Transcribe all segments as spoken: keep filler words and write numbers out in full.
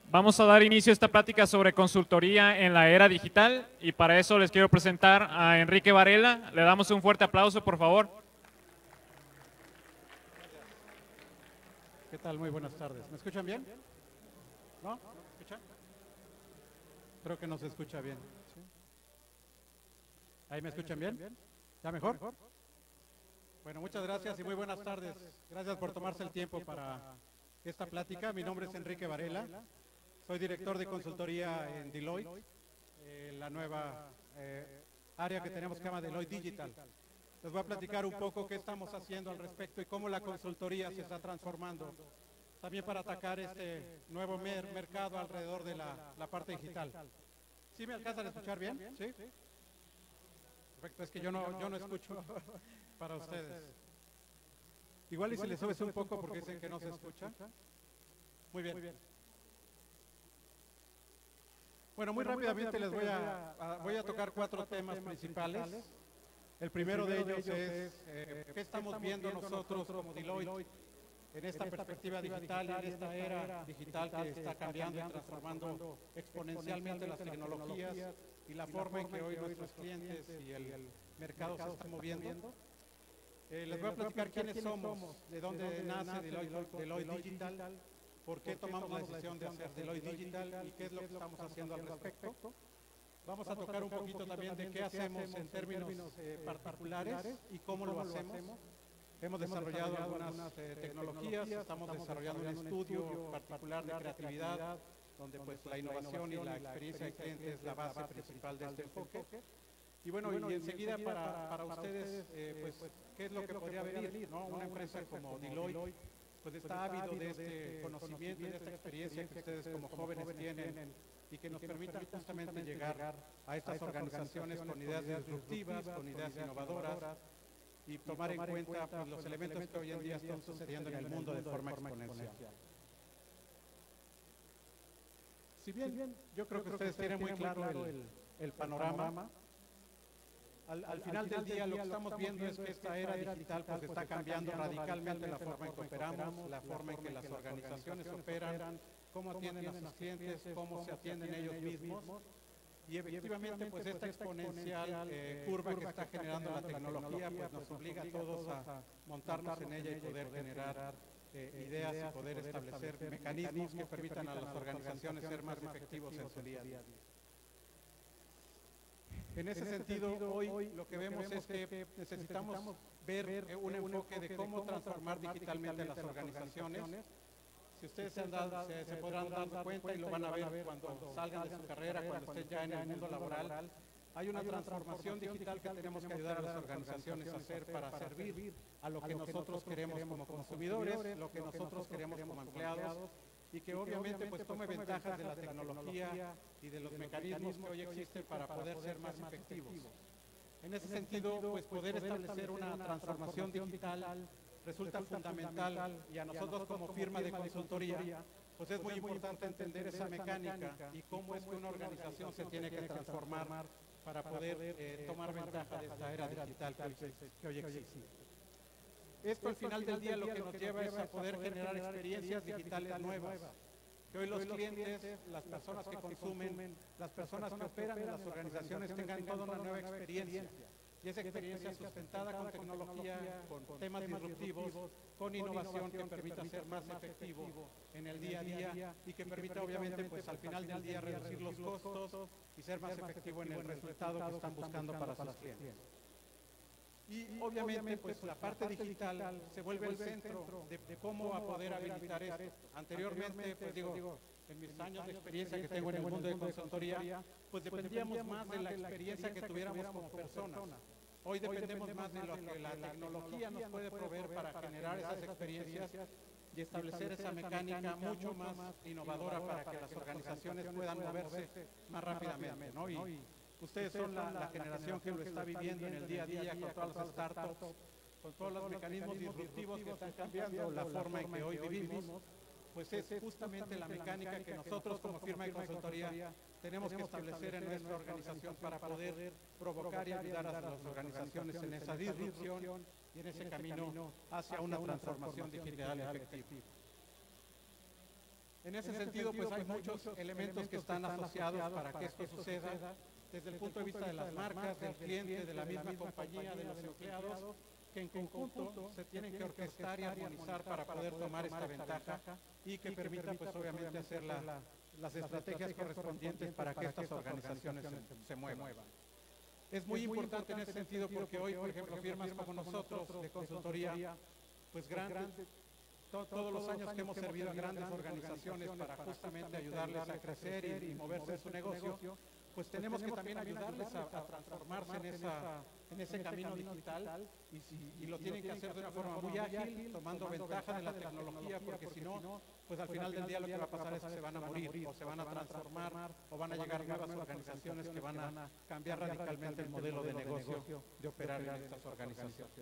Vamos a dar inicio a esta plática sobre consultoría en la era digital y para eso les quiero presentar a Enrique Varela. Le damos un fuerte aplauso, por favor. ¿Qué tal? Muy buenas tardes. ¿Me escuchan bien? ¿No? ¿Me escuchan? Creo que no se escucha bien. ¿Sí? ¿Ahí me escuchan bien? ¿Ya mejor? Bueno, muchas gracias y muy buenas tardes. Gracias por tomarse el tiempo para esta plática. Mi nombre es Enrique Varela. Soy director de consultoría en Deloitte, eh, la nueva eh, área que tenemos que se llama Deloitte Digital. Les voy a platicar un poco qué estamos haciendo al respecto y cómo la consultoría se está transformando también para atacar este nuevo mer mercado alrededor de la, la parte digital. ¿Sí me alcanzan a escuchar bien? ¿Sí? Perfecto, es que yo no, yo no escucho para ustedes. Igual y si le subes un poco porque dicen que no se escucha. Muy bien. Bueno, muy rápidamente les voy a, a, voy a tocar cuatro temas principales. El primero de ellos es eh, qué estamos viendo nosotros como Deloitte en esta perspectiva digital, en esta era digital que está cambiando y transformando exponencialmente las tecnologías y la forma en que hoy nuestros clientes y el mercado se están moviendo. Eh, les voy a platicar quiénes somos, de dónde nace Deloitte, Deloitte Digital, por qué tomamos la decisión de hacer Deloitte Digital y qué es lo que estamos haciendo al respecto. Vamos a tocar un poquito también de qué hacemos en términos eh, particulares y cómo lo hacemos. Hemos desarrollado algunas eh, tecnologías, estamos desarrollando un estudio particular de creatividad, donde pues la innovación y la experiencia de cliente es la base principal de este enfoque. Y bueno, y enseguida para, para ustedes, eh, pues, ¿qué es lo que podría venir? ¿No? Una empresa como Deloitte, pues está ávido de este conocimiento y de esta experiencia que ustedes como jóvenes tienen y que nos permitan justamente llegar a estas organizaciones con ideas disruptivas, con ideas innovadoras y tomar en cuenta pues, los elementos que hoy en día están sucediendo en el mundo de forma exponencial. Si bien yo creo que ustedes tienen muy claro el, el panorama, Al, al final del día lo que estamos viendo es que esta era digital pues está cambiando radicalmente la forma en que operamos, la forma en que las organizaciones operan, cómo atienden a sus clientes, cómo se atienden ellos mismos. Y efectivamente pues esta exponencial eh, curva que está generando la tecnología pues nos obliga a todos a montarnos en ella y poder generar eh, ideas y poder establecer mecanismos que permitan a las organizaciones ser más efectivos en su día a día. En ese sentido, hoy lo que vemos es que necesitamos ver un enfoque de cómo transformar digitalmente las organizaciones. Si ustedes se, han dado, se, se podrán dar cuenta y lo van a ver cuando salgan de su carrera, cuando estén ya en el mundo laboral, hay una transformación digital que tenemos que ayudar a las organizaciones a hacer para servir a lo que nosotros queremos como consumidores, lo que nosotros queremos como empleados, y que obviamente pues tome ventajas de la tecnología y de los mecanismos que hoy existen para poder ser más efectivos. En ese sentido, pues poder establecer una transformación digital resulta fundamental y a nosotros como firma de consultoría, pues es muy importante entender esa mecánica y cómo es que una organización se tiene que transformar para poder eh, tomar ventaja de esta era digital que hoy, que hoy existe. Esto al final del día lo que nos lleva es a poder generar experiencias digitales nuevas, que hoy los clientes, las personas que consumen, las personas que operan en las organizaciones tengan toda una nueva experiencia. Y esa experiencia sustentada con tecnología, con temas disruptivos, con innovación que permita ser más efectivo en el día a día y que permita obviamente pues al final del día reducir los costos y ser más efectivo en el resultado que están buscando para sus clientes. Y obviamente pues la parte digital se vuelve el centro de, de cómo a poder habilitar esto. Anteriormente, pues digo, en mis años de experiencia que tengo en el mundo de consultoría, pues dependíamos más de la experiencia que tuviéramos como personas. Hoy dependemos más de lo que la tecnología nos puede proveer para generar esas experiencias y establecer esa mecánica mucho más innovadora para que las organizaciones puedan moverse más rápidamente, ¿no? Y, ustedes son la, la generación que lo está viviendo en el día a día con todas las startups, con todos los mecanismos disruptivos que están cambiando la forma en que hoy vivimos, pues es justamente la mecánica que nosotros como firma de consultoría tenemos que establecer en nuestra organización para poder provocar y ayudar a las organizaciones en esa disrupción y en ese camino hacia una transformación digital efectiva. En ese sentido, pues hay muchos elementos que están asociados para que esto suceda, desde el punto de vista de las marcas, del cliente, de la misma compañía, de los empleados, que en conjunto se tienen que orquestar y armonizar para poder tomar esta ventaja y que permita, pues obviamente, hacer la, las estrategias correspondientes para que estas organizaciones se, se muevan. Es muy importante en ese sentido porque hoy, por ejemplo, firmas como nosotros de consultoría, pues grandes, to, todos los años que hemos servido a grandes organizaciones para justamente ayudarles a crecer y, y moverse en su negocio, pues tenemos que también ayudarles a, a transformarse en, esa, en ese camino digital y, si, y lo tienen que hacer de una forma muy ágil, tomando ventaja de la tecnología, porque si no, pues al final del día lo que va a pasar es que se van a morir o se van a transformar o van a llegar nuevas organizaciones que van a cambiar radicalmente el modelo de negocio de operar en estas organizaciones.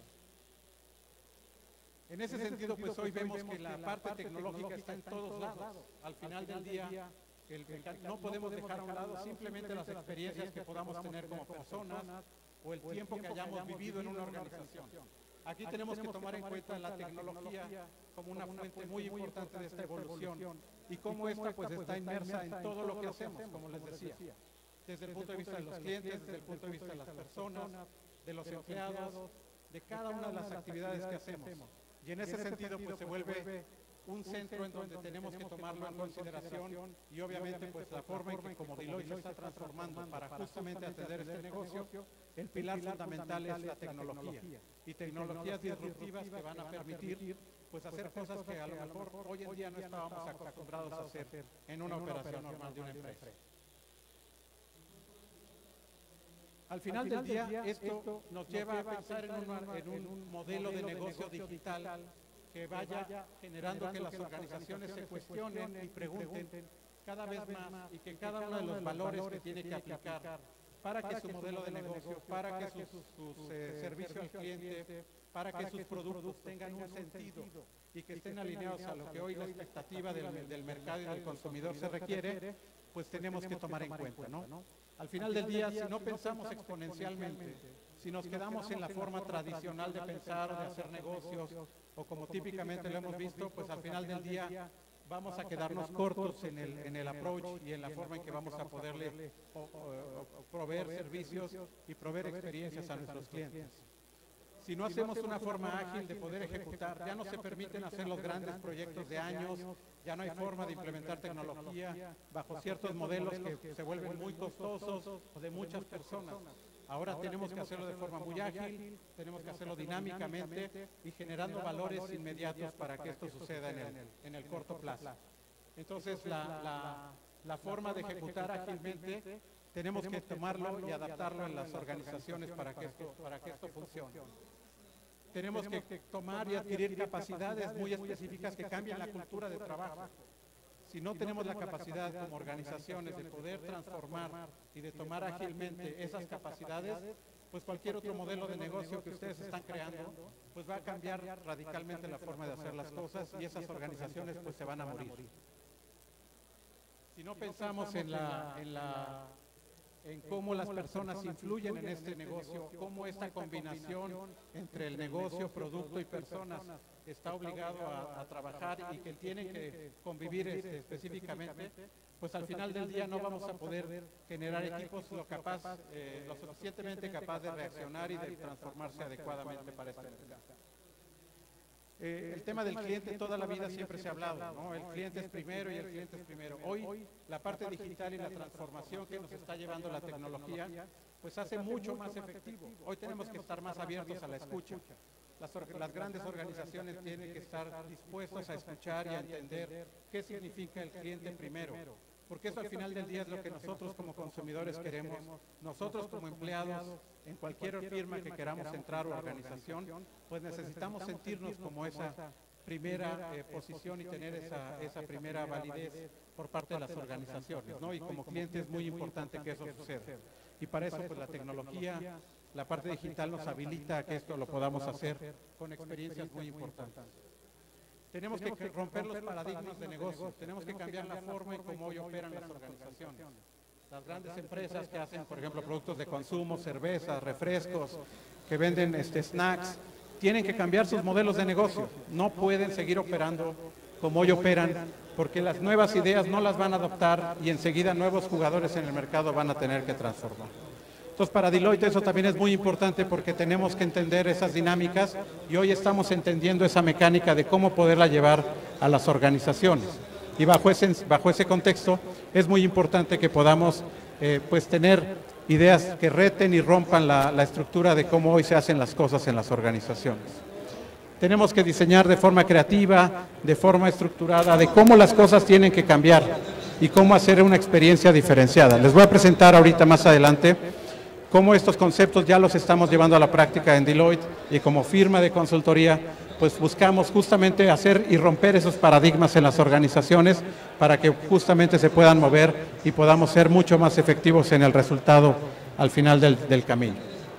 En ese sentido, pues hoy vemos que la parte tecnológica está en todos lados. Al final del día, El, el, no podemos dejar a un lado simplemente las experiencias que podamos tener como personas o el tiempo que hayamos vivido en una organización. Aquí tenemos que tomar en cuenta la tecnología como una fuente muy importante de esta evolución y cómo esta pues está inmersa en todo lo que hacemos, como les decía, desde el punto de vista de los clientes, desde el punto de vista de las personas, de los empleados, de cada una de las actividades que hacemos. Y en ese sentido pues se vuelve un centro en donde tenemos que tomarlo en consideración y obviamente pues la forma en que como Deloitte se está transformando para justamente atender este negocio, el pilar fundamental es la tecnología y tecnologías disruptivas que van a permitir pues hacer cosas que a lo mejor hoy en día no estábamos acostumbrados a hacer en una operación normal de una empresa. Al final del día esto nos lleva a pensar en, una, en un modelo de negocio digital que vaya generando que las organizaciones se cuestionen y pregunten cada vez más y que cada uno de los valores que tiene que aplicar para que su modelo de negocio, para que sus, sus eh, servicios al cliente, para que sus productos tengan un sentido y que estén alineados a lo que hoy la expectativa del, del mercado y del consumidor se requiere, pues tenemos que tomar en cuenta, ¿no? Al final del día, si no pensamos exponencialmente, si nos quedamos en la forma tradicional de pensar o de hacer negocios, o como típicamente lo hemos visto, pues al final del día vamos a quedarnos cortos en el, en el approach y en la forma en que vamos a poderle o, o, o proveer servicios y proveer experiencias a nuestros clientes. Si no hacemos una forma ágil de poder ejecutar, ya no se permiten hacer los grandes proyectos de años, ya no hay forma de implementar tecnología bajo ciertos modelos que se vuelven muy costosos o de muchas personas. Ahora, Ahora tenemos que hacerlo de forma muy ágil, tenemos que hacerlo dinámicamente y generando valores inmediatos para que esto suceda en el, en el corto plazo. Entonces, la, la, la forma de ejecutar ágilmente tenemos que tomarlo y adaptarlo en las organizaciones para que esto, para que esto funcione. Tenemos que tomar y adquirir capacidades muy específicas que cambien la cultura de trabajo. Si no tenemos la capacidad como organizaciones de poder transformar y de tomar ágilmente esas capacidades, pues cualquier otro modelo de negocio que ustedes están creando, pues va a cambiar radicalmente la forma de hacer las cosas y esas organizaciones pues se van a morir. Si no pensamos en la, en la en cómo las personas influyen en este negocio, cómo esta combinación entre el negocio, producto y personas está obligado a, a trabajar y que tienen que convivir este, específicamente, pues al final del día no vamos a poder generar equipos lo, capaz, eh, lo suficientemente capaz de reaccionar y de transformarse adecuadamente para este mercado. Eh, el tema del cliente toda la vida siempre se ha hablado, ¿no? El cliente es primero y el cliente es primero. Hoy la parte digital y la transformación que nos está llevando la tecnología, pues hace mucho más efectivo. Hoy tenemos que estar más abiertos a la escucha. Las, las grandes organizaciones tienen que estar dispuestos a escuchar y a entender qué significa el cliente primero. Porque eso al final del día es lo que nosotros como consumidores queremos, nosotros como empleados, en cualquier firma que queramos entrar o organización, pues necesitamos sentirnos como esa primera eh, posición y tener esa, esa primera validez por parte de las organizaciones, ¿no? Y como cliente es muy importante que eso suceda. Y para eso pues la tecnología, la parte digital nos habilita a que esto lo podamos hacer con experiencias muy importantes. Tenemos que romper los paradigmas de negocio, tenemos que cambiar la forma en cómo hoy operan las organizaciones. Las grandes empresas que hacen, por ejemplo, productos de consumo, cervezas, refrescos, que venden este, snacks, tienen que cambiar sus modelos de negocio. No pueden seguir operando como hoy operan, porque las nuevas ideas no las van a adoptar y enseguida nuevos jugadores en el mercado van a tener que transformar. Entonces, para Deloitte eso también es muy importante porque tenemos que entender esas dinámicas y hoy estamos entendiendo esa mecánica de cómo poderla llevar a las organizaciones. Y bajo ese, bajo ese contexto es muy importante que podamos eh, pues tener ideas que reten y rompan la, la estructura de cómo hoy se hacen las cosas en las organizaciones. Tenemos que diseñar de forma creativa, de forma estructurada, de cómo las cosas tienen que cambiar y cómo hacer una experiencia diferenciada. Les voy a presentar ahorita más adelante cómo estos conceptos ya los estamos llevando a la práctica en Deloitte y como firma de consultoría, pues buscamos justamente hacer y romper esos paradigmas en las organizaciones para que justamente se puedan mover y podamos ser mucho más efectivos en el resultado al final del, del camino.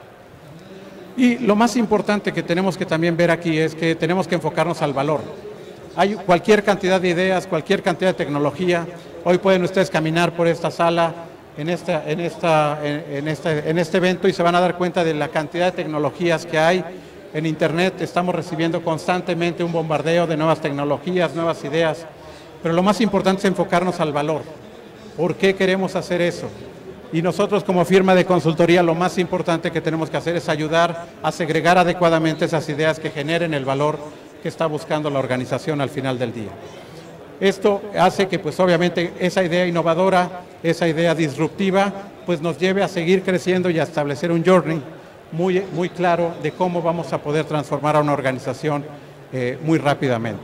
Y lo más importante que tenemos que también ver aquí es que tenemos que enfocarnos al valor. Hay cualquier cantidad de ideas, cualquier cantidad de tecnología. Hoy pueden ustedes caminar por esta sala, en, esta, en, esta, en, en, este, en este evento y se van a dar cuenta de la cantidad de tecnologías que hay. En Internet estamos recibiendo constantemente un bombardeo de nuevas tecnologías, nuevas ideas, pero lo más importante es enfocarnos al valor. ¿Por qué queremos hacer eso? Y nosotros como firma de consultoría lo más importante que tenemos que hacer es ayudar a segregar adecuadamente esas ideas que generen el valor que está buscando la organización al final del día. Esto hace que pues obviamente esa idea innovadora, esa idea disruptiva, pues nos lleve a seguir creciendo y a establecer un journey muy, muy claro de cómo vamos a poder transformar a una organización eh, muy rápidamente.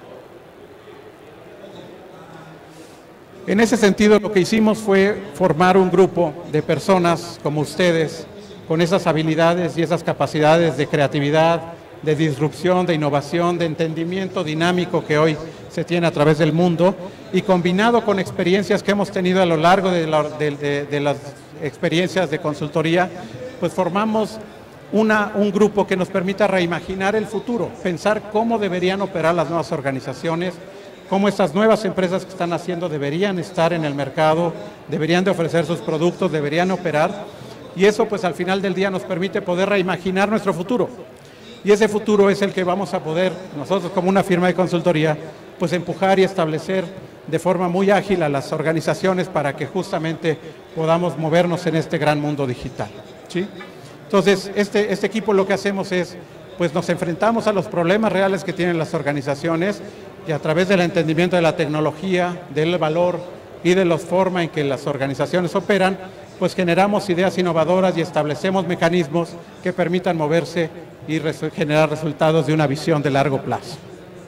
En ese sentido, lo que hicimos fue formar un grupo de personas como ustedes, con esas habilidades y esas capacidades de creatividad, de disrupción, de innovación, de entendimiento dinámico que hoy se tiene a través del mundo y combinado con experiencias que hemos tenido a lo largo de, la, de, de, de las experiencias de consultoría, pues formamos una, un grupo que nos permita reimaginar el futuro, pensar cómo deberían operar las nuevas organizaciones, cómo estas nuevas empresas que están haciendo deberían estar en el mercado, deberían de ofrecer sus productos, deberían operar, y eso pues al final del día nos permite poder reimaginar nuestro futuro. Y ese futuro es el que vamos a poder, nosotros como una firma de consultoría, pues empujar y establecer de forma muy ágil a las organizaciones para que justamente podamos movernos en este gran mundo digital, ¿sí? Entonces, este, este equipo lo que hacemos es, pues nos enfrentamos a los problemas reales que tienen las organizaciones y a través del entendimiento de la tecnología, del valor y de la forma en que las organizaciones operan, pues generamos ideas innovadoras y establecemos mecanismos que permitan moverse y res- generar resultados de una visión de largo plazo.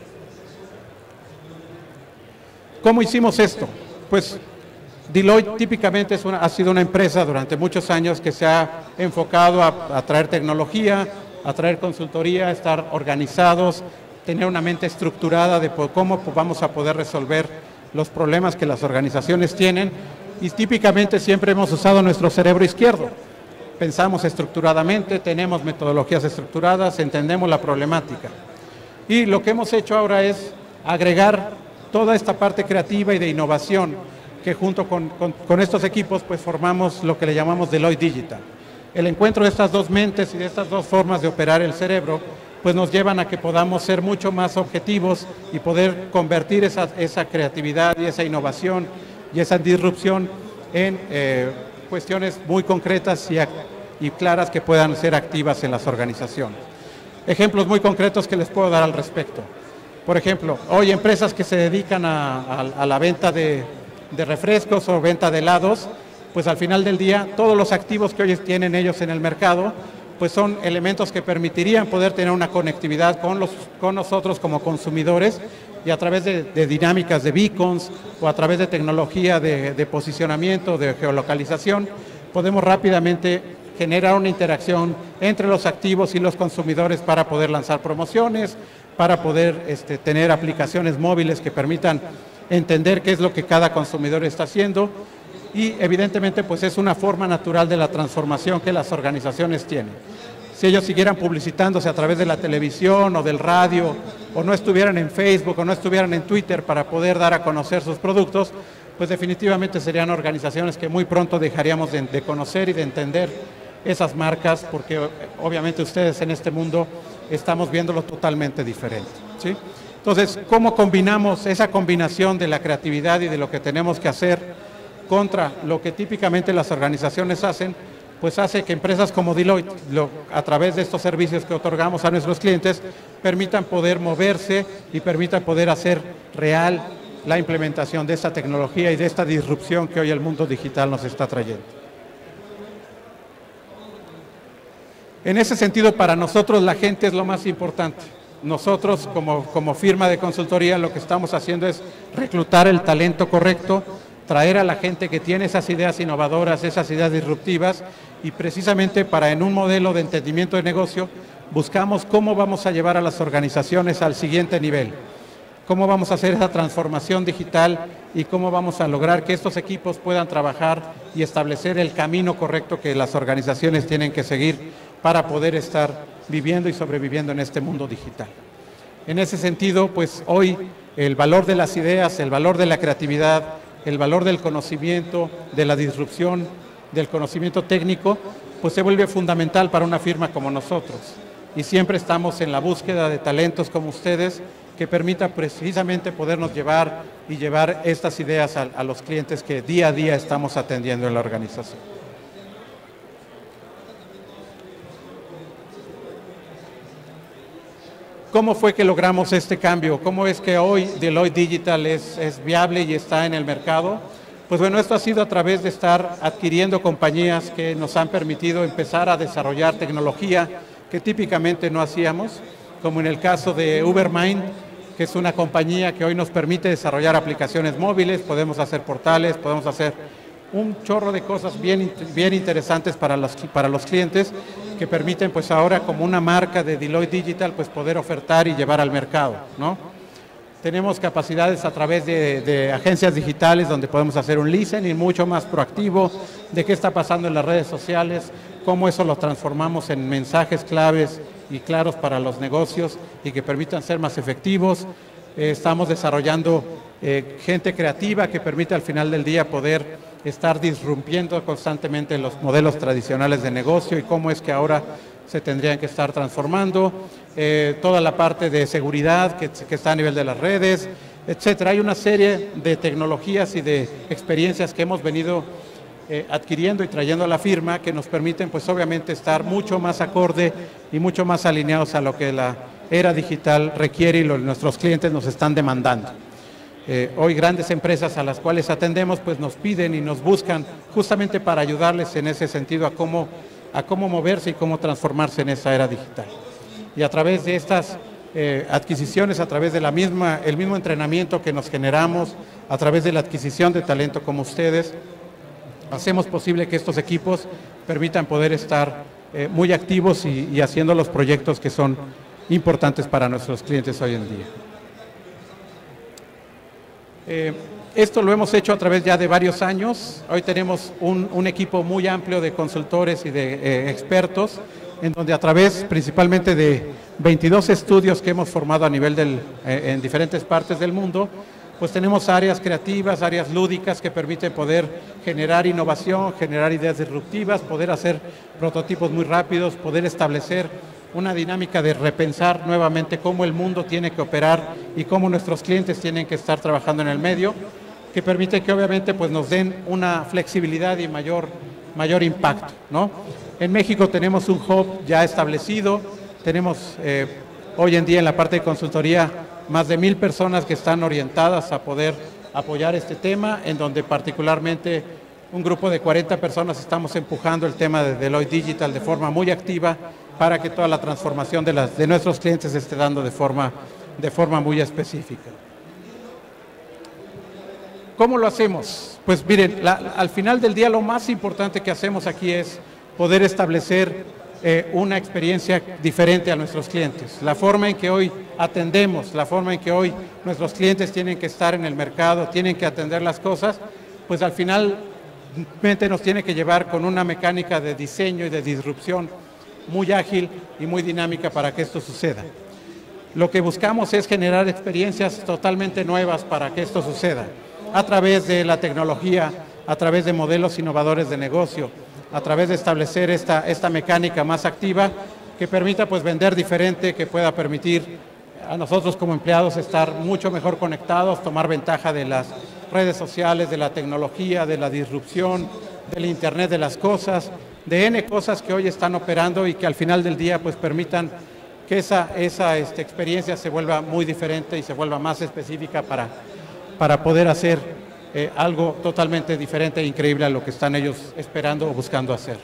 ¿Cómo hicimos esto? Pues Deloitte típicamente es una, ha sido una empresa durante muchos años que se ha enfocado a, a traer tecnología, a traer consultoría, a estar organizados, tener una mente estructurada de cómo vamos a poder resolver los problemas que las organizaciones tienen y típicamente siempre hemos usado nuestro cerebro izquierdo. Pensamos estructuradamente, tenemos metodologías estructuradas, entendemos la problemática. Y lo que hemos hecho ahora es agregar toda esta parte creativa y de innovación que junto con, con, con estos equipos pues formamos lo que le llamamos Deloitte Digital. El encuentro de estas dos mentes y de estas dos formas de operar el cerebro pues nos llevan a que podamos ser mucho más objetivos y poder convertir esa, esa creatividad y esa innovación y esa disrupción en eh, cuestiones muy concretas y, y claras que puedan ser activas en las organizaciones. Ejemplos muy concretos que les puedo dar al respecto. Por ejemplo, hoy empresas que se dedican a, a, a la venta de, de refrescos o venta de helados, pues al final del día todos los activos que hoy tienen ellos en el mercado, pues son elementos que permitirían poder tener una conectividad con, los, con nosotros como consumidores y a través de, de dinámicas de beacons o a través de tecnología de, de posicionamiento, de geolocalización, podemos rápidamente generar una interacción entre los activos y los consumidores para poder lanzar promociones, para poder este, tener aplicaciones móviles que permitan entender qué es lo que cada consumidor está haciendo y evidentemente pues es una forma natural de la transformación que las organizaciones tienen. Si ellos siguieran publicitándose a través de la televisión o del radio o no estuvieran en Facebook o no estuvieran en Twitter para poder dar a conocer sus productos, pues definitivamente serían organizaciones que muy pronto dejaríamos de, de conocer y de entender esas marcas porque obviamente ustedes en este mundo estamos viéndolo totalmente diferente, ¿sí? Entonces, ¿cómo combinamos esa combinación de la creatividad y de lo que tenemos que hacer contra lo que típicamente las organizaciones hacen? Pues hace que empresas como Deloitte, lo, a través de estos servicios que otorgamos a nuestros clientes, permitan poder moverse y permitan poder hacer real la implementación de esta tecnología y de esta disrupción que hoy el mundo digital nos está trayendo. En ese sentido, para nosotros la gente es lo más importante. Nosotros, como, como firma de consultoría, lo que estamos haciendo es reclutar el talento correcto, traer a la gente que tiene esas ideas innovadoras, esas ideas disruptivas, y precisamente para en un modelo de entendimiento de negocio, buscamos cómo vamos a llevar a las organizaciones al siguiente nivel, cómo vamos a hacer esa transformación digital y cómo vamos a lograr que estos equipos puedan trabajar y establecer el camino correcto que las organizaciones tienen que seguir para poder estar viviendo y sobreviviendo en este mundo digital. En ese sentido, pues hoy el valor de las ideas, el valor de la creatividad, el valor del conocimiento, de la disrupción, del conocimiento técnico, pues se vuelve fundamental para una firma como nosotros. Y siempre estamos en la búsqueda de talentos como ustedes que permita precisamente podernos llevar y llevar estas ideas a, a los clientes que día a día estamos atendiendo en la organización. ¿Cómo fue que logramos este cambio? ¿Cómo es que hoy Deloitte Digital es, es viable y está en el mercado? Pues bueno, esto ha sido a través de estar adquiriendo compañías que nos han permitido empezar a desarrollar tecnología que típicamente no hacíamos, como en el caso de Ubermind, que es una compañía que hoy nos permite desarrollar aplicaciones móviles, podemos hacer portales, podemos hacer un chorro de cosas bien, bien interesantes para los, para los clientes que permiten pues ahora como una marca de Deloitte Digital pues poder ofertar y llevar al mercado, ¿no? Tenemos capacidades a través de, de agencias digitales donde podemos hacer un listening mucho más proactivo de qué está pasando en las redes sociales, cómo eso lo transformamos en mensajes claves y claros para los negocios y que permitan ser más efectivos. Eh, estamos desarrollando eh, gente creativa que permite al final del día poder estar disrumpiendo constantemente los modelos tradicionales de negocio y cómo es que ahora se tendrían que estar transformando, eh, toda la parte de seguridad que, que está a nivel de las redes, etcétera. Hay una serie de tecnologías y de experiencias que hemos venido eh, adquiriendo y trayendo a la firma que nos permiten pues obviamente estar mucho más acorde y mucho más alineados a lo que la era digital requiere y lo, nuestros clientes nos están demandando. Eh, hoy grandes empresas a las cuales atendemos pues nos piden y nos buscan justamente para ayudarles en ese sentido a cómo, a cómo moverse y cómo transformarse en esa era digital. Y a través de estas eh, adquisiciones, a través de la misma, el mismo entrenamiento que nos generamos, a través de la adquisición de talento como ustedes, hacemos posible que estos equipos permitan poder estar eh, muy activos y, y haciendo los proyectos que son importantes para nuestros clientes hoy en día. Eh, esto lo hemos hecho a través ya de varios años. Hoy tenemos un, un equipo muy amplio de consultores y de eh, expertos, en donde a través principalmente de veintidós estudios que hemos formado a nivel del, eh, en diferentes partes del mundo, pues tenemos áreas creativas, áreas lúdicas que permiten poder generar innovación, generar ideas disruptivas, poder hacer prototipos muy rápidos, poder establecer una dinámica de repensar nuevamente cómo el mundo tiene que operar y cómo nuestros clientes tienen que estar trabajando en el medio, que permite que obviamente pues nos den una flexibilidad y mayor, mayor impacto, ¿no? En México tenemos un hub ya establecido, tenemos eh, hoy en día en la parte de consultoría más de mil personas que están orientadas a poder apoyar este tema, en donde particularmente un grupo de cuarenta personas estamos empujando el tema de Deloitte Digital de forma muy activa para que toda la transformación de, las, de nuestros clientes se esté dando de forma, de forma muy específica. ¿Cómo lo hacemos? Pues miren, la, al final del día lo más importante que hacemos aquí es poder establecer eh, una experiencia diferente a nuestros clientes. La forma en que hoy atendemos, la forma en que hoy nuestros clientes tienen que estar en el mercado, tienen que atender las cosas, pues al final nos tiene que llevar con una mecánica de diseño y de disrupción muy ágil y muy dinámica para que esto suceda. Lo que buscamos es generar experiencias totalmente nuevas para que esto suceda, a través de la tecnología, a través de modelos innovadores de negocio, a través de establecer esta, esta mecánica más activa que permita pues vender diferente, que pueda permitir a nosotros como empleados estar mucho mejor conectados, tomar ventaja de las redes sociales, de la tecnología, de la disrupción, del Internet de las cosas, de N cosas que hoy están operando y que al final del día pues permitan que esa, esa este, experiencia se vuelva muy diferente y se vuelva más específica para, para poder hacer eh, algo totalmente diferente e increíble a lo que están ellos esperando o buscando hacer.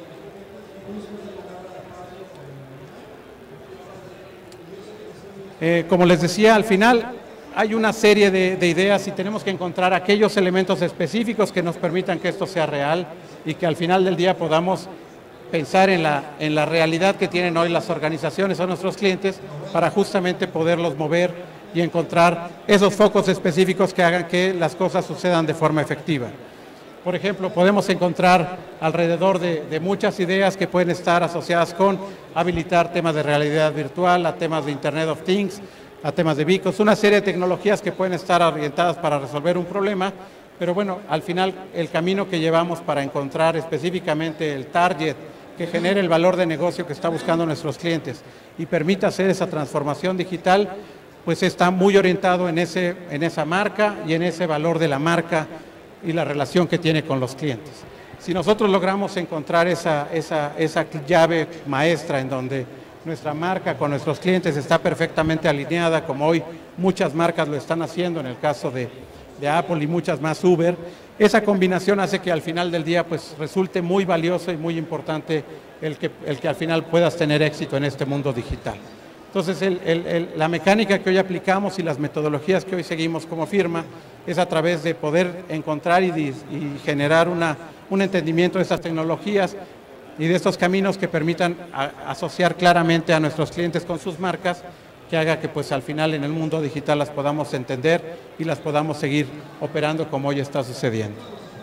Eh, como les decía, al final hay una serie de, de ideas y tenemos que encontrar aquellos elementos específicos que nos permitan que esto sea real y que al final del día podamos pensar en la, en la realidad que tienen hoy las organizaciones o nuestros clientes para justamente poderlos mover y encontrar esos focos específicos que hagan que las cosas sucedan de forma efectiva. Por ejemplo, podemos encontrar alrededor de, de muchas ideas que pueden estar asociadas con habilitar temas de realidad virtual, a temas de Internet of Things, a temas de beacons, una serie de tecnologías que pueden estar orientadas para resolver un problema, pero bueno, al final el camino que llevamos para encontrar específicamente el target que genere el valor de negocio que está buscando nuestros clientes y permita hacer esa transformación digital, pues está muy orientado en, ese, en esa marca y en ese valor de la marca y la relación que tiene con los clientes. Si nosotros logramos encontrar esa, esa, esa llave maestra en donde nuestra marca con nuestros clientes está perfectamente alineada, como hoy muchas marcas lo están haciendo, en el caso de, de Apple y muchas más Uber, esa combinación hace que al final del día pues resulte muy valioso y muy importante el que, el que al final puedas tener éxito en este mundo digital. Entonces, el, el, el, la mecánica que hoy aplicamos y las metodologías que hoy seguimos como firma es a través de poder encontrar y, y generar una, un entendimiento de estas tecnologías y de estos caminos que permitan a, asociar claramente a nuestros clientes con sus marcas, que haga que pues al final en el mundo digital las podamos entender y las podamos seguir operando como hoy está sucediendo.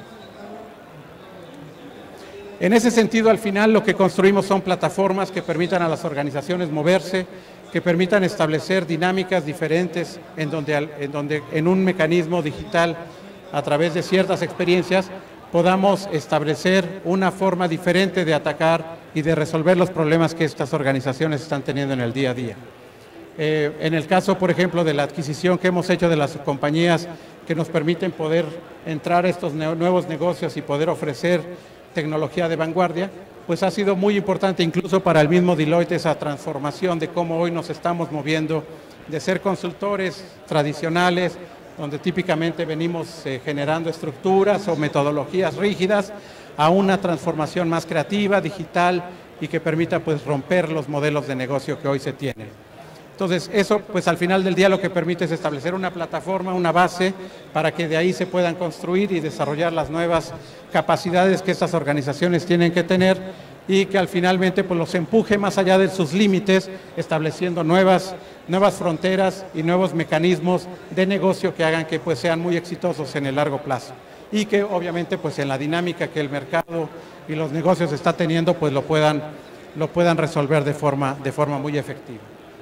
En ese sentido, al final lo que construimos son plataformas que permitan a las organizaciones moverse, que permitan establecer dinámicas diferentes en donde, en donde en un mecanismo digital, a través de ciertas experiencias, podamos establecer una forma diferente de atacar y de resolver los problemas que estas organizaciones están teniendo en el día a día. Eh, en el caso, por ejemplo, de la adquisición que hemos hecho de las compañías que nos permiten poder entrar a estos nuevos negocios y poder ofrecer tecnología de vanguardia, pues ha sido muy importante incluso para el mismo Deloitte esa transformación de cómo hoy nos estamos moviendo de ser consultores tradicionales, donde típicamente venimos eh, generando estructuras o metodologías rígidas, a una transformación más creativa, digital y que permita pues romper los modelos de negocio que hoy se tienen. Entonces, eso pues al final del día lo que permite es establecer una plataforma, una base, para que de ahí se puedan construir y desarrollar las nuevas capacidades que estas organizaciones tienen que tener y que al finalmente pues los empuje más allá de sus límites, estableciendo nuevas, nuevas fronteras y nuevos mecanismos de negocio que hagan que pues sean muy exitosos en el largo plazo y que obviamente pues en la dinámica que el mercado y los negocios está teniendo pues lo puedan, lo puedan resolver de forma, de forma muy efectiva.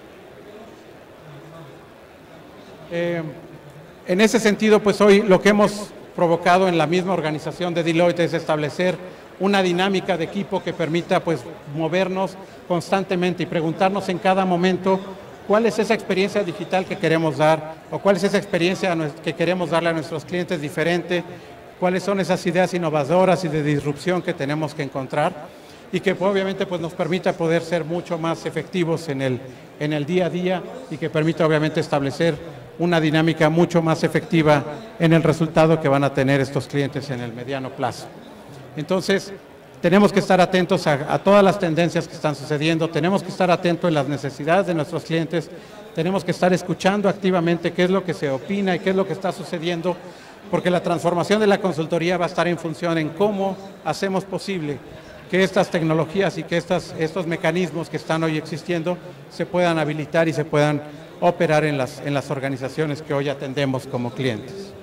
Eh, en ese sentido, pues hoy lo que hemos provocado en la misma organización de Deloitte es establecer una dinámica de equipo que permita pues movernos constantemente y preguntarnos en cada momento cuál es esa experiencia digital que queremos dar o cuál es esa experiencia que queremos darle a nuestros clientes diferente, cuáles son esas ideas innovadoras y de disrupción que tenemos que encontrar y que obviamente pues nos permita poder ser mucho más efectivos en el, en el día a día y que permita obviamente establecer una dinámica mucho más efectiva en el resultado que van a tener estos clientes en el mediano plazo. Entonces, tenemos que estar atentos a, a todas las tendencias que están sucediendo, tenemos que estar atentos en las necesidades de nuestros clientes, tenemos que estar escuchando activamente qué es lo que se opina y qué es lo que está sucediendo, porque la transformación de la consultoría va a estar en función en cómo hacemos posible que estas tecnologías y que estas, estos mecanismos que están hoy existiendo se puedan habilitar y se puedan operar en las, en las organizaciones que hoy atendemos como clientes.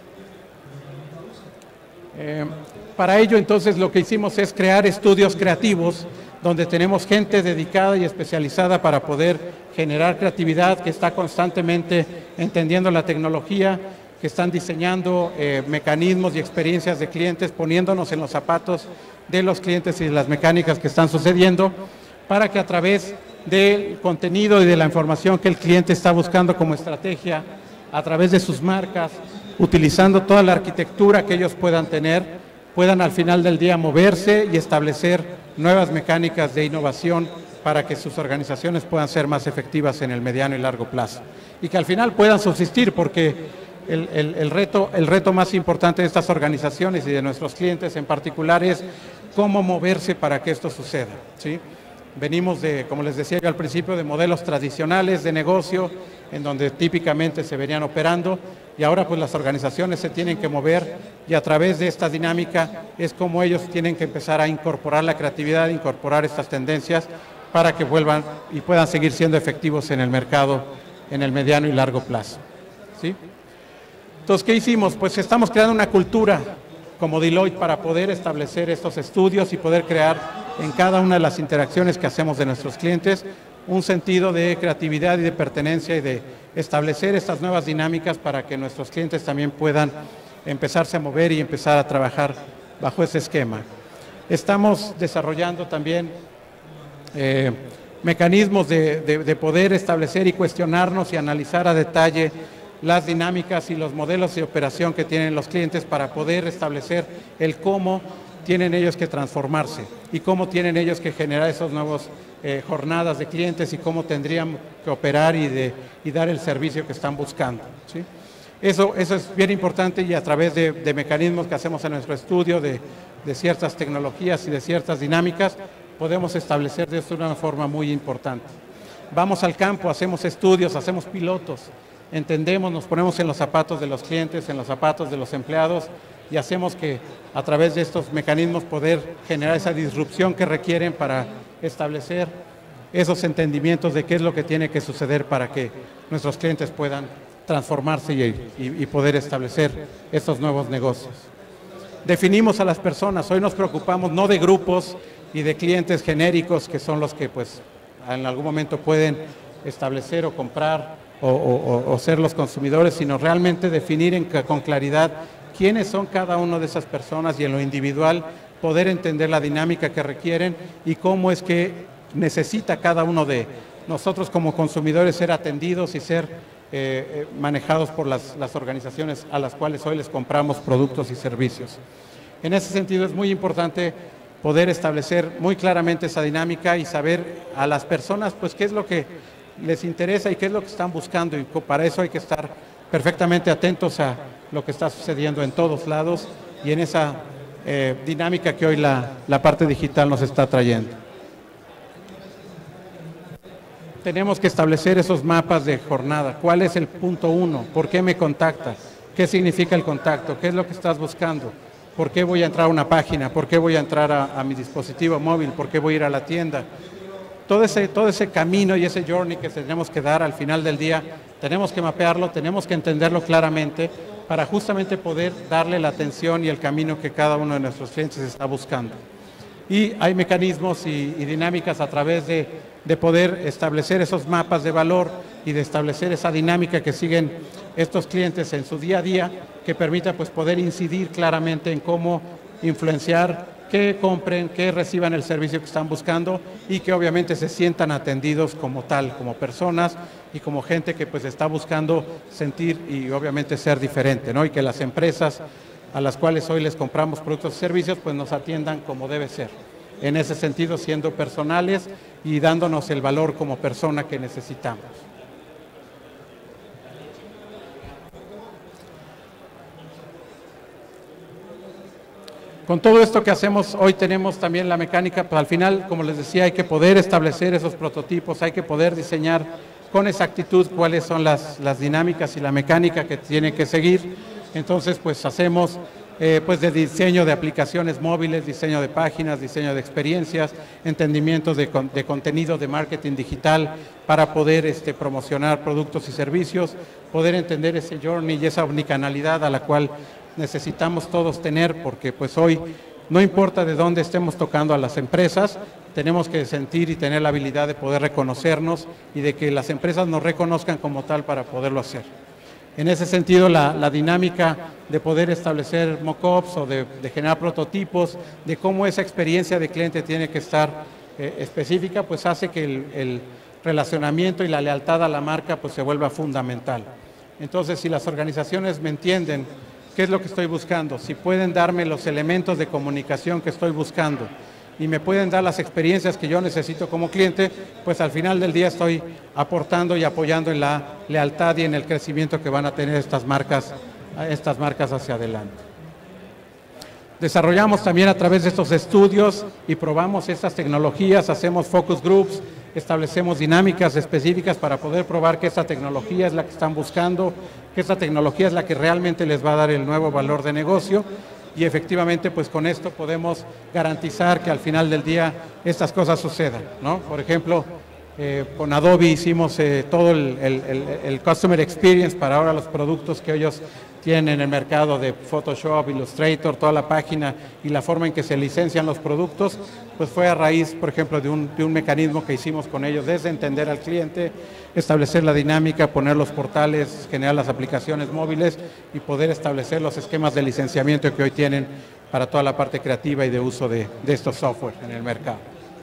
Eh, para ello, entonces, lo que hicimos es crear estudios creativos donde tenemos gente dedicada y especializada para poder generar creatividad, que está constantemente entendiendo la tecnología, que están diseñando eh, mecanismos y experiencias de clientes, poniéndonos en los zapatos de los clientes y las mecánicas que están sucediendo, para que a través del contenido y de la información que el cliente está buscando como estrategia a través de sus marcas, utilizando toda la arquitectura que ellos puedan tener, puedan al final del día moverse y establecer nuevas mecánicas de innovación para que sus organizaciones puedan ser más efectivas en el mediano y largo plazo. Y que al final puedan subsistir, porque el, el, el, reto, el reto más importante de estas organizaciones y de nuestros clientes en particular es cómo moverse para que esto suceda, ¿sí? Venimos de, como les decía yo al principio, de modelos tradicionales de negocio, en donde típicamente se venían operando, y ahora pues las organizaciones se tienen que mover, y a través de esta dinámica es como ellos tienen que empezar a incorporar la creatividad, incorporar estas tendencias, para que vuelvan y puedan seguir siendo efectivos en el mercado en el mediano y largo plazo, ¿sí? Entonces, ¿qué hicimos? Pues estamos creando una cultura como Deloitte para poder establecer estos estudios y poder crear en cada una de las interacciones que hacemos de nuestros clientes un sentido de creatividad y de pertenencia y de establecer estas nuevas dinámicas para que nuestros clientes también puedan empezarse a mover y empezar a trabajar bajo ese esquema. Estamos desarrollando también eh, mecanismos de, de, de poder establecer y cuestionarnos y analizar a detalle las dinámicas y los modelos de operación que tienen los clientes para poder establecer el cómo tienen ellos que transformarse y cómo tienen ellos que generar esas nuevas eh, jornadas de clientes y cómo tendrían que operar y, de, y dar el servicio que están buscando, ¿sí? Eso, eso es bien importante, y a través de, de mecanismos que hacemos en nuestro estudio de, de ciertas tecnologías y de ciertas dinámicas, podemos establecer de esto de una forma muy importante. Vamos al campo, hacemos estudios, hacemos pilotos, entendemos, nos ponemos en los zapatos de los clientes, en los zapatos de los empleados, y hacemos que a través de estos mecanismos poder generar esa disrupción que requieren para establecer esos entendimientos de qué es lo que tiene que suceder para que nuestros clientes puedan transformarse y, y, y poder establecer estos nuevos negocios. Definimos a las personas, hoy nos preocupamos no de grupos y de clientes genéricos que son los que pues en algún momento pueden establecer o comprar o, o, o ser los consumidores, sino realmente definir en, con claridad quiénes son cada una de esas personas y en lo individual poder entender la dinámica que requieren y cómo es que necesita cada uno de nosotros como consumidores ser atendidos y ser eh, manejados por las, las organizaciones a las cuales hoy les compramos productos y servicios. En ese sentido es muy importante poder establecer muy claramente esa dinámica y saber a las personas pues qué es lo que les interesa y qué es lo que están buscando, y para eso hay que estar perfectamente atentos a lo que está sucediendo en todos lados y en esa eh, dinámica que hoy la, la parte digital nos está trayendo. Tenemos que establecer esos mapas de jornada. ¿Cuál es el punto uno? ¿Por qué me contactas? ¿Qué significa el contacto? ¿Qué es lo que estás buscando? ¿Por qué voy a entrar a una página? ¿Por qué voy a entrar a, a mi dispositivo móvil? ¿Por qué voy a ir a la tienda? Todo ese, todo ese camino y ese journey que tenemos que dar al final del día, tenemos que mapearlo, tenemos que entenderlo claramente para justamente poder darle la atención y el camino que cada uno de nuestros clientes está buscando. Y hay mecanismos y, y dinámicas a través de, de poder establecer esos mapas de valor y de establecer esa dinámica que siguen estos clientes en su día a día, que permita pues poder incidir claramente en cómo influenciar que compren, que reciban el servicio que están buscando y que obviamente se sientan atendidos como tal, como personas y como gente que pues está buscando sentir y obviamente ser diferente, ¿no? Y que las empresas a las cuales hoy les compramos productos y servicios pues nos atiendan como debe ser. En ese sentido, siendo personales y dándonos el valor como persona que necesitamos. Con todo esto que hacemos, hoy tenemos también la mecánica, pues al final, como les decía, hay que poder establecer esos prototipos, hay que poder diseñar con exactitud cuáles son las, las dinámicas y la mecánica que tiene que seguir. Entonces, pues hacemos eh, pues de diseño de aplicaciones móviles, diseño de páginas, diseño de experiencias, entendimientos de, de contenido de marketing digital para poder este, promocionar productos y servicios, poder entender ese journey y esa omnicanalidad a la cual necesitamos todos tener, porque pues hoy no importa de dónde estemos tocando a las empresas, tenemos que sentir y tener la habilidad de poder reconocernos y de que las empresas nos reconozcan como tal para poderlo hacer. En ese sentido, la, la dinámica de poder establecer mock-ups o de, de generar prototipos, de cómo esa experiencia de cliente tiene que estar eh, específica, pues hace que el, el relacionamiento y la lealtad a la marca pues se vuelva fundamental. Entonces, si las organizaciones me entienden qué es lo que estoy buscando, si pueden darme los elementos de comunicación que estoy buscando y me pueden dar las experiencias que yo necesito como cliente, pues al final del día estoy aportando y apoyando en la lealtad y en el crecimiento que van a tener estas marcas, estas marcas hacia adelante. Desarrollamos también a través de estos estudios y probamos estas tecnologías, hacemos focus groups, establecemos dinámicas específicas para poder probar que esta tecnología es la que están buscando, que esta tecnología es la que realmente les va a dar el nuevo valor de negocio. Y efectivamente, pues con esto podemos garantizar que al final del día estas cosas sucedan, ¿no? Por ejemplo, eh, con Adobe hicimos eh, todo el, el, el, el Customer Experience para ahora los productos que ellos tienen en el mercado de Photoshop, Illustrator, toda la página y la forma en que se licencian los productos, pues fue a raíz, por ejemplo, de un, de un mecanismo que hicimos con ellos, desde entender al cliente, establecer la dinámica, poner los portales, generar las aplicaciones móviles y poder establecer los esquemas de licenciamiento que hoy tienen para toda la parte creativa y de uso de, de estos software en el mercado.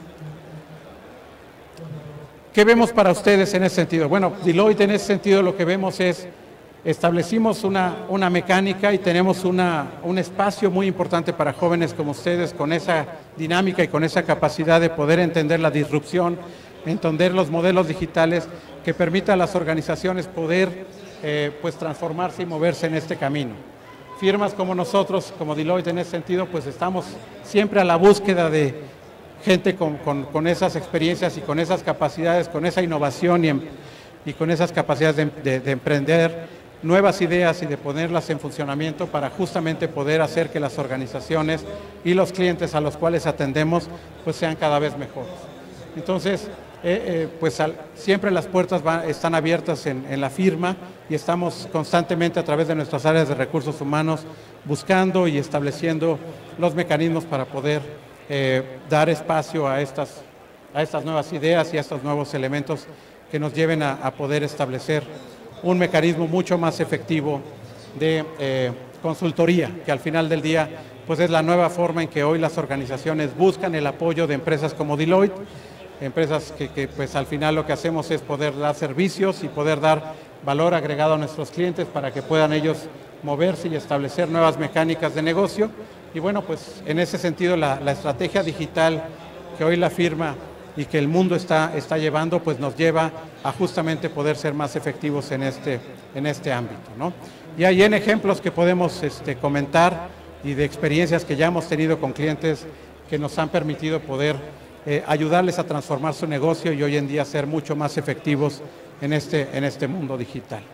¿Qué vemos para ustedes en ese sentido? Bueno, Deloitte en ese sentido lo que vemos es, establecimos una, una mecánica y tenemos una, un espacio muy importante para jóvenes como ustedes con esa dinámica y con esa capacidad de poder entender la disrupción, entender los modelos digitales que permitan a las organizaciones poder eh, pues transformarse y moverse en este camino. Firmas como nosotros, como Deloitte en ese sentido, pues estamos siempre a la búsqueda de gente con, con, con esas experiencias y con esas capacidades, con esa innovación y, en, y con esas capacidades de, de, de emprender nuevas ideas y de ponerlas en funcionamiento para justamente poder hacer que las organizaciones y los clientes a los cuales atendemos pues sean cada vez mejores. Entonces, eh, eh, pues al, siempre las puertas van, están abiertas en, en la firma y estamos constantemente a través de nuestras áreas de recursos humanos buscando y estableciendo los mecanismos para poder eh, dar espacio a estas, a estas nuevas ideas y a estos nuevos elementos que nos lleven a, a poder establecer un mecanismo mucho más efectivo de eh, consultoría, que al final del día pues es la nueva forma en que hoy las organizaciones buscan el apoyo de empresas como Deloitte, empresas que, que pues al final lo que hacemos es poder dar servicios y poder dar valor agregado a nuestros clientes para que puedan ellos moverse y establecer nuevas mecánicas de negocio. Y bueno, pues en ese sentido la, la estrategia digital que hoy la firma y que el mundo está, está llevando, pues nos lleva a justamente poder ser más efectivos en este, en este ámbito, ¿no? Y hay en ejemplos que podemos este, comentar y de experiencias que ya hemos tenido con clientes que nos han permitido poder eh, ayudarles a transformar su negocio y hoy en día ser mucho más efectivos en este, en este mundo digital.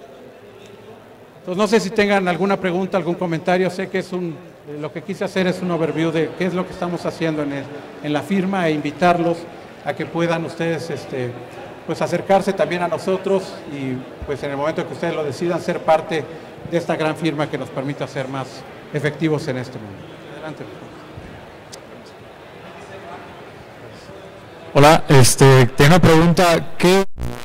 Entonces, no sé si tengan alguna pregunta, algún comentario. Sé que es un, eh, lo que quise hacer es un overview de qué es lo que estamos haciendo en, el, en la firma e invitarlos a que puedan ustedes este, pues acercarse también a nosotros y pues en el momento que ustedes lo decidan ser parte de esta gran firma que nos permita ser más efectivos en este mundo. Adelante. Hola, este, tengo una pregunta. ¿Qué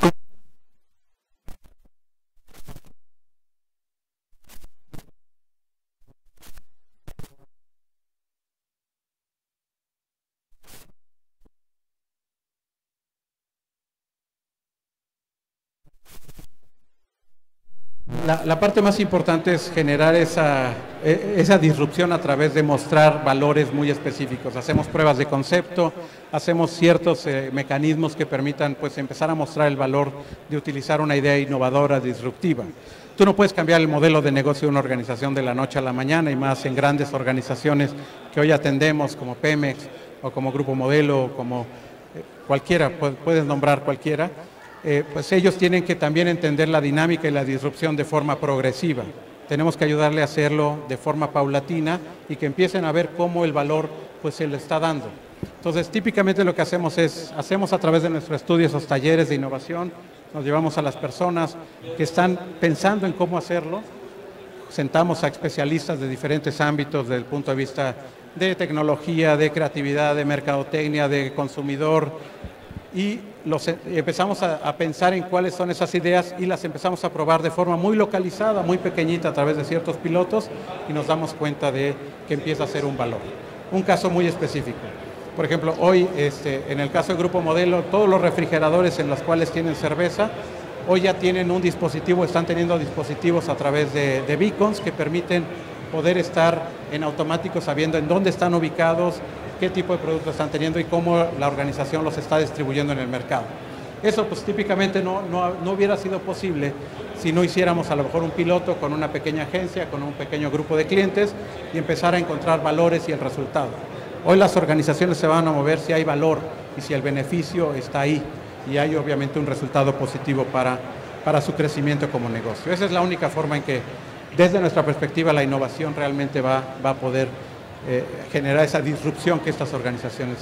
La, la parte más importante es generar esa, esa disrupción a través de mostrar valores muy específicos. Hacemos pruebas de concepto, hacemos ciertos eh, mecanismos que permitan pues, empezar a mostrar el valor de utilizar una idea innovadora, disruptiva. Tú no puedes cambiar el modelo de negocio de una organización de la noche a la mañana y más en grandes organizaciones que hoy atendemos como Pemex o como Grupo Modelo o como eh, cualquiera, puedes nombrar cualquiera. Eh, pues ellos tienen que también entender la dinámica y la disrupción de forma progresiva. Tenemos que ayudarle a hacerlo de forma paulatina y que empiecen a ver cómo el valor pues, se le está dando. Entonces, típicamente lo que hacemos es, hacemos a través de nuestros estudios esos talleres de innovación, nos llevamos a las personas que están pensando en cómo hacerlo, sentamos a especialistas de diferentes ámbitos desde el punto de vista de tecnología, de creatividad, de mercadotecnia, de consumidor, y los, empezamos a, a pensar en cuáles son esas ideas y las empezamos a probar de forma muy localizada, muy pequeñita a través de ciertos pilotos y nos damos cuenta de que empieza a ser un valor. Un caso muy específico. Por ejemplo, hoy, este, en el caso del Grupo Modelo, todos los refrigeradores en los cuales tienen cerveza, hoy ya tienen un dispositivo, están teniendo dispositivos a través de, de beacons que permiten poder estar en automático sabiendo en dónde están ubicados, qué tipo de productos están teniendo y cómo la organización los está distribuyendo en el mercado. Eso pues típicamente no, no, no hubiera sido posible si no hiciéramos a lo mejor un piloto con una pequeña agencia, con un pequeño grupo de clientes y empezar a encontrar valores y el resultado. Hoy las organizaciones se van a mover si hay valor y si el beneficio está ahí y hay obviamente un resultado positivo para, para su crecimiento como negocio. Esa es la única forma en que desde nuestra perspectiva la innovación realmente va, va a poder eh, generar esa disrupción que estas organizaciones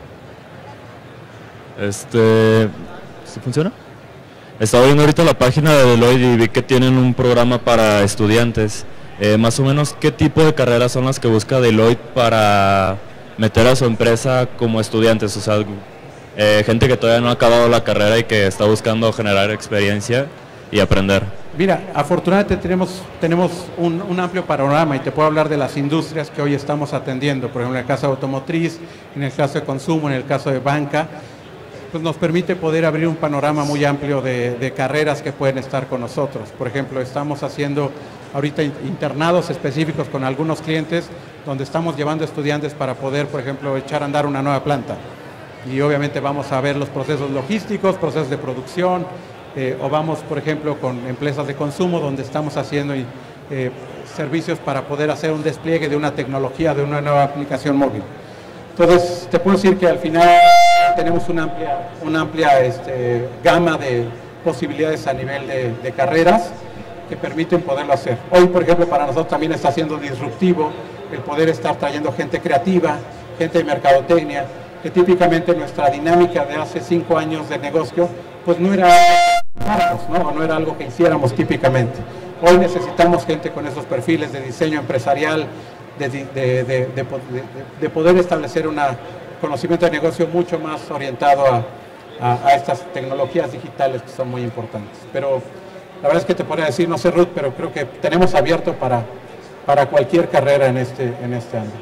tienen. Este, ¿sí funciona? Estaba viendo ahorita la página de Deloitte y vi que tienen un programa para estudiantes. Eh, más o menos, ¿qué tipo de carreras son las que busca Deloitte para meter a su empresa como estudiantes? O sea, eh, gente que todavía no ha acabado la carrera y que está buscando generar experiencia y aprender. Mira, afortunadamente tenemos, tenemos un, un amplio panorama y te puedo hablar de las industrias que hoy estamos atendiendo. Por ejemplo, en el caso de automotriz, en el caso de consumo, en el caso de banca, pues nos permite poder abrir un panorama muy amplio de, de carreras que pueden estar con nosotros. Por ejemplo, estamos haciendo ahorita internados específicos con algunos clientes donde estamos llevando estudiantes para poder, por ejemplo, echar a andar una nueva planta. Y obviamente vamos a ver los procesos logísticos, procesos de producción, eh, o vamos, por ejemplo, con empresas de consumo donde estamos haciendo eh, servicios para poder hacer un despliegue de una tecnología, de una nueva aplicación móvil. Entonces, te puedo decir que al final tenemos una amplia, una amplia este, gama de posibilidades a nivel de, de carreras que permiten poderlo hacer. Hoy, por ejemplo, para nosotros también está siendo disruptivo el poder estar trayendo gente creativa, gente de mercadotecnia, que típicamente nuestra dinámica de hace cinco años de negocio, pues no era, ¿no? no era algo que hiciéramos típicamente. Hoy necesitamos gente con esos perfiles de diseño empresarial, de, de, de, de, de, de poder establecer un conocimiento de negocio mucho más orientado a, a, a estas tecnologías digitales que son muy importantes. Pero la verdad es que te podría decir, no sé Ruth, pero creo que tenemos abierto para, para cualquier carrera en este, en este ámbito.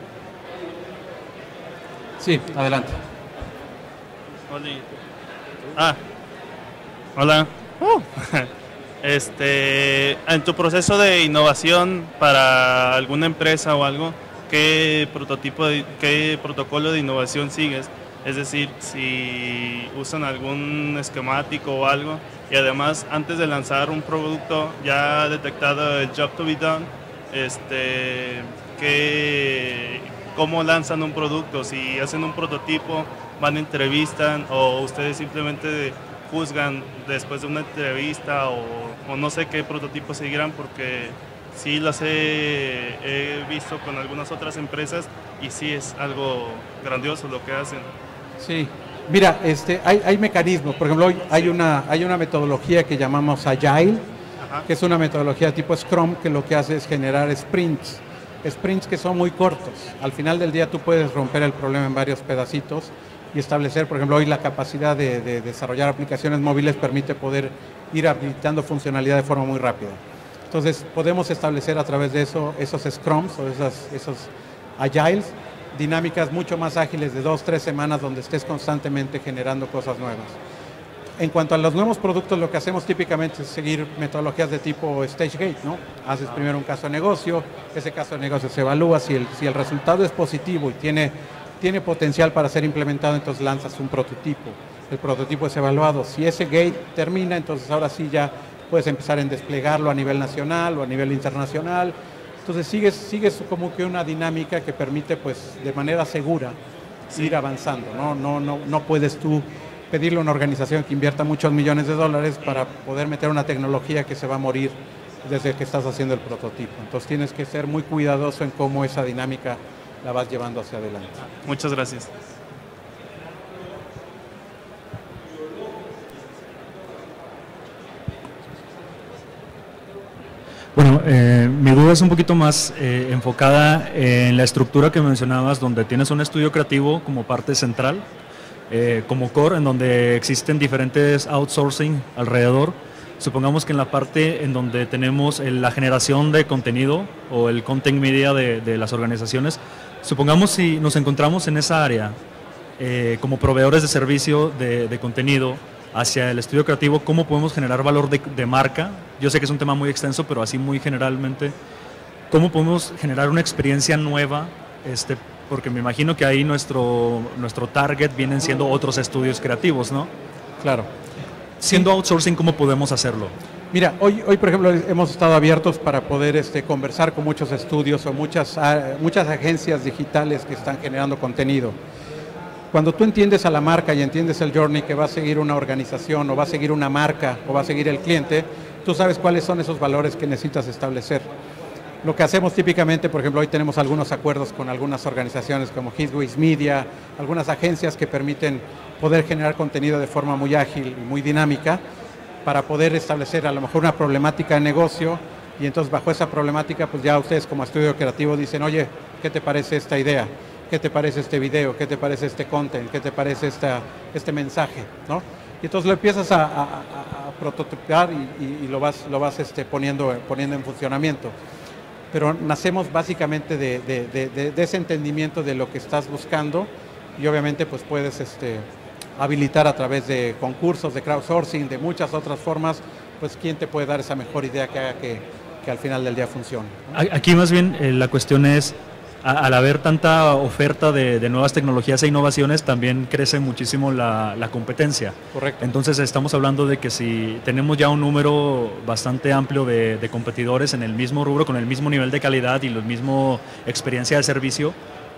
Sí, adelante. Hola. Ah, hola. Uh. Este, en tu proceso de innovación para alguna empresa o algo, ¿qué prototipo, de, qué protocolo de innovación sigues? Es decir, si usan algún esquemático o algo, y además antes de lanzar un producto ya ha detectado el job to be done, este, ¿qué, cómo lanzan un producto? Si hacen un prototipo, van a entrevistan o ustedes simplemente juzgan después de una entrevista o, o no sé qué prototipo seguirán, porque sí las he, he visto con algunas otras empresas y sí es algo grandioso lo que hacen. Sí, mira, este, hay, hay mecanismos. Por ejemplo, hoy hay una, hay una metodología que llamamos Agile, Ajá. que es una metodología tipo Scrum, que lo que hace es generar sprints, sprints que son muy cortos. Al final del día tú puedes romper el problema en varios pedacitos y establecer, por ejemplo, hoy la capacidad de, de desarrollar aplicaciones móviles permite poder ir habilitando funcionalidad de forma muy rápida. Entonces, podemos establecer a través de eso, esos scrums o esas, esos agiles, dinámicas mucho más ágiles de dos, tres semanas donde estés constantemente generando cosas nuevas. En cuanto a los nuevos productos, lo que hacemos típicamente es seguir metodologías de tipo stage gate, ¿no? Haces primero un caso de negocio, ese caso de negocio se evalúa, si el, si el resultado es positivo y tiene, tiene potencial para ser implementado, entonces lanzas un prototipo. El prototipo es evaluado. Si ese gate termina, entonces ahora sí ya puedes empezar a desplegarlo a nivel nacional o a nivel internacional. Entonces sigues, sigues como que una dinámica que permite pues de manera segura sí. ir avanzando, ¿no? No, no, no puedes tú pedirle a una organización que invierta muchos millones de dólares para poder meter una tecnología que se va a morir desde que estás haciendo el prototipo. Entonces tienes que ser muy cuidadoso en cómo esa dinámica la vas llevando hacia adelante. Muchas gracias. Bueno, eh, mi duda es un poquito más eh, enfocada en la estructura que mencionabas, donde tienes un estudio creativo como parte central, eh, como core, en donde existen diferentes outsourcing alrededor. Supongamos que en la parte en donde tenemos la generación de contenido o el content media de, de las organizaciones, Supongamos si nos encontramos en esa área eh, como proveedores de servicio de, de contenido hacia el estudio creativo, ¿cómo podemos generar valor de, de marca? Yo sé que es un tema muy extenso, pero así muy generalmente, ¿cómo podemos generar una experiencia nueva? Este, porque me imagino que ahí nuestro, nuestro target vienen siendo otros estudios creativos, ¿no? Claro. Siendo outsourcing, ¿cómo podemos hacerlo? Mira, hoy, hoy por ejemplo, hemos estado abiertos para poder este, conversar con muchos estudios o muchas, uh, muchas agencias digitales que están generando contenido. Cuando tú entiendes a la marca y entiendes el journey que va a seguir una organización o va a seguir una marca o va a seguir el cliente, tú sabes cuáles son esos valores que necesitas establecer. Lo que hacemos típicamente, por ejemplo, hoy tenemos algunos acuerdos con algunas organizaciones como Hitways Media, algunas agencias que permiten poder generar contenido de forma muy ágil y muy dinámica para poder establecer a lo mejor una problemática de negocio y entonces bajo esa problemática pues ya ustedes como estudio creativo dicen, oye, ¿qué te parece esta idea? ¿Qué te parece este video? ¿Qué te parece este content? ¿Qué te parece esta, este mensaje? ¿No? Y entonces lo empiezas a, a, a prototipar y, y, y lo vas, lo vas este, poniendo, poniendo en funcionamiento. Pero nacemos básicamente de, de, de, de, de ese entendimiento de lo que estás buscando y obviamente pues puedes este, habilitar a través de concursos, de crowdsourcing, de muchas otras formas, pues quién te puede dar esa mejor idea que haga que, que al final del día funcione, ¿no? Aquí más bien eh, la cuestión es, a, al haber tanta oferta de, de nuevas tecnologías e innovaciones, también crece muchísimo la, la competencia. Correcto. Entonces estamos hablando de que si tenemos ya un número bastante amplio de, de competidores en el mismo rubro, con el mismo nivel de calidad y la misma experiencia de servicio,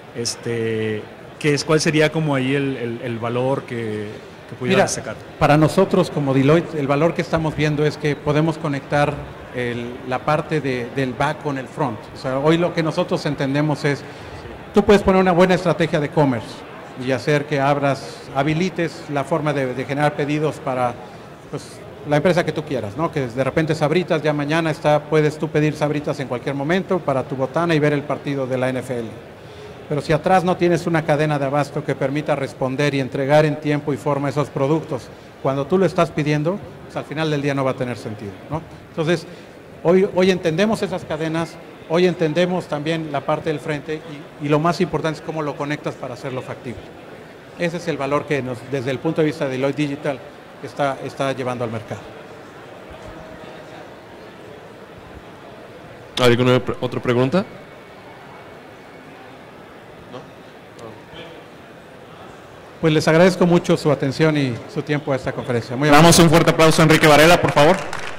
este, ¿qué es, ¿cuál sería como ahí el, el, el valor que, que pudiera Mira, sacar? Para nosotros como Deloitte, el valor que estamos viendo es que podemos conectar el, la parte de, del back con el front. O sea, hoy lo que nosotros entendemos es, tú puedes poner una buena estrategia de commerce y hacer que abras, habilites la forma de, de generar pedidos para pues, la empresa que tú quieras, ¿no? Que de repente Sabritas, ya mañana está, puedes tú pedir Sabritas en cualquier momento para tu botana y ver el partido de la N F L. Pero si atrás no tienes una cadena de abasto que permita responder y entregar en tiempo y forma esos productos, cuando tú lo estás pidiendo, pues al final del día no va a tener sentido, ¿no? Entonces, hoy, hoy entendemos esas cadenas, hoy entendemos también la parte del frente y, y lo más importante es cómo lo conectas para hacerlo factible. Ese es el valor que nos, desde el punto de vista de Deloitte Digital está, está llevando al mercado. ¿Alguna otra pregunta? Pues les agradezco mucho su atención y su tiempo a esta conferencia. Muy Damos un fuerte aplauso a Enrique Varela, por favor.